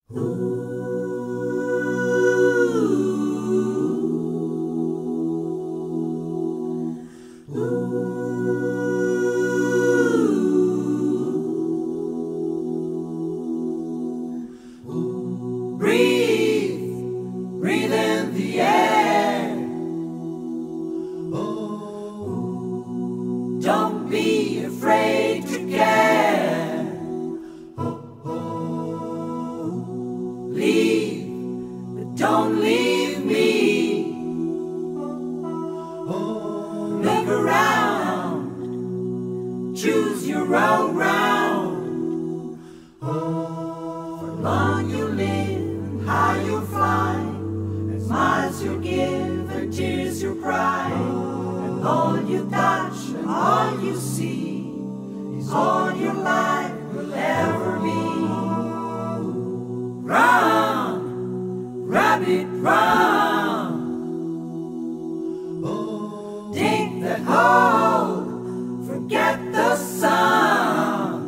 Breathe in the air. Don't be afraid to care. Leave, but don't leave me. Look around, choose your own ground. For long you live and high you fly, and smiles you give and tears you cry, and all you touch and all you see is all your life will ever be. Run, rabbit, run. Dig that hole, forget the sun.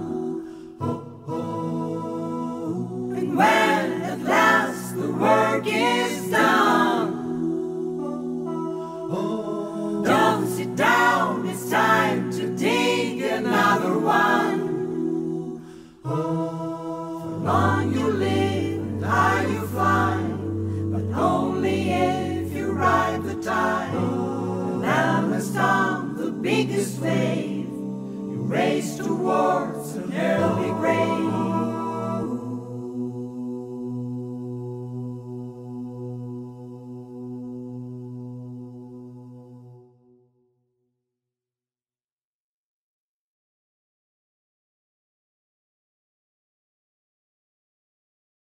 And when at last the work is done, don't sit down, it's time to dig another one. For long you live and high you fly, but only if you ride the tide. And then must come the biggest wave, you race toward